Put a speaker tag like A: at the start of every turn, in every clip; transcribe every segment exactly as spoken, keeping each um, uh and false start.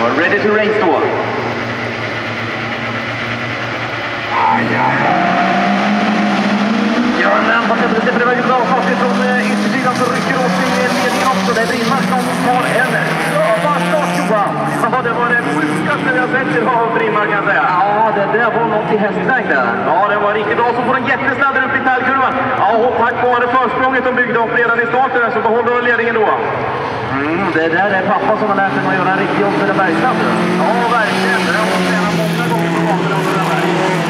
A: Ready to race då. Göran Lennart att det släpper iväg bra fart från yttersidan så rycker åt sig ledningen också. Det är Brindmark som tar en snabba start, Johan. Ja, det var det sjukaste jag sett idag av Brindmark kan jag säga. Ja, det där var något i hästväg där. Ja, det var riktigt bra. Så får en jättesnadd upp i tallkurvan. Ja, och tack vare försprånget de byggde upp redan i starten så behåller ledningen då. Mm, det där är pappa som har lärt sig att göra en riktig jobb för det Bergstrand. Ja, verkligen. Det har hon tränat många gånger på bakom under den här.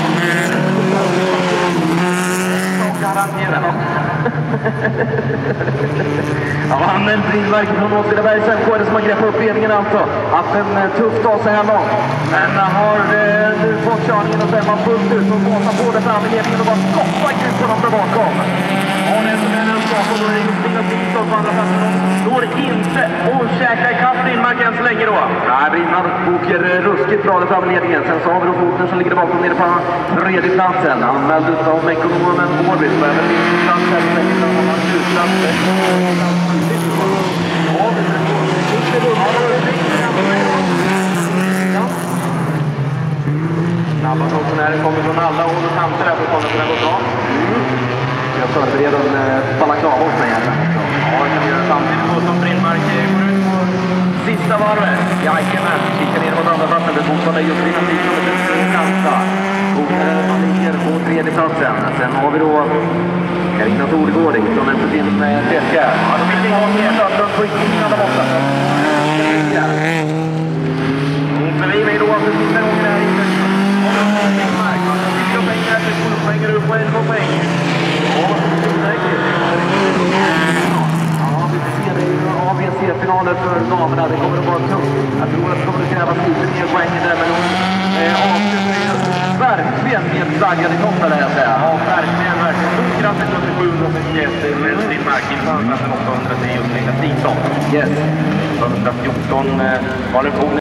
A: Garanterat. Ja, han är Brindmark från Åtvidabergs M K som har greppat upp ledningen alltså. Haft en tuff dag så här långt. Men har eh, nu fått körningen och femman fullt ut och båtar på det fram i ledningen och bara stoppar ut på dem där bakom. Ja, det är som en sak och då är det Josefina Tingsson på andra platsen. De går inte och käkar ikapp Brindmark än så länge då. Nej, Brindmark åker ruskigt bra där fram i ledningen. Sen så har vi då foten som ligger där bakom nere på tredje platsen. Anmäld utav ekonomen Årby. Så även min plats här så länge fram har man utsatt. Snabba funktionärer kommer från alla håll och kanter här för att kolla att det går bra. Jag förbereder en balaklava hos mig här. Ja, det kan vi göra samtidigt då som Brindmark går ut på sista varvet. Jajamän, kikar ner mot andra platsen. Det är fortfarande Josefina Tingsson och Kansa. Man ligger på tredje platsen. Sen har vi då Carina Thorgårding som är på sin tredje. Ja, då vill vi ha mer Lönnlund på insidan där borta. Hon förbi mig då för sista gången här inne. Brindmark, man har tio pengar till sju pengar upp på elva poäng. Ja, säkert. Ja, vi ser det ju A B C-finaler för damerna. Det kommer att vara tufft. Jag tror att det kommer att krävas lite mer poäng där, men hon eh, avslutar ju verkligen med flaggad i toppen där jag säger. Ja, verkligen, verkligen. Stort grattis till sjuhundrafemtioett med Brindmark i andra åttahundratio Tingsson. Yes. etthundrafjorton var det på.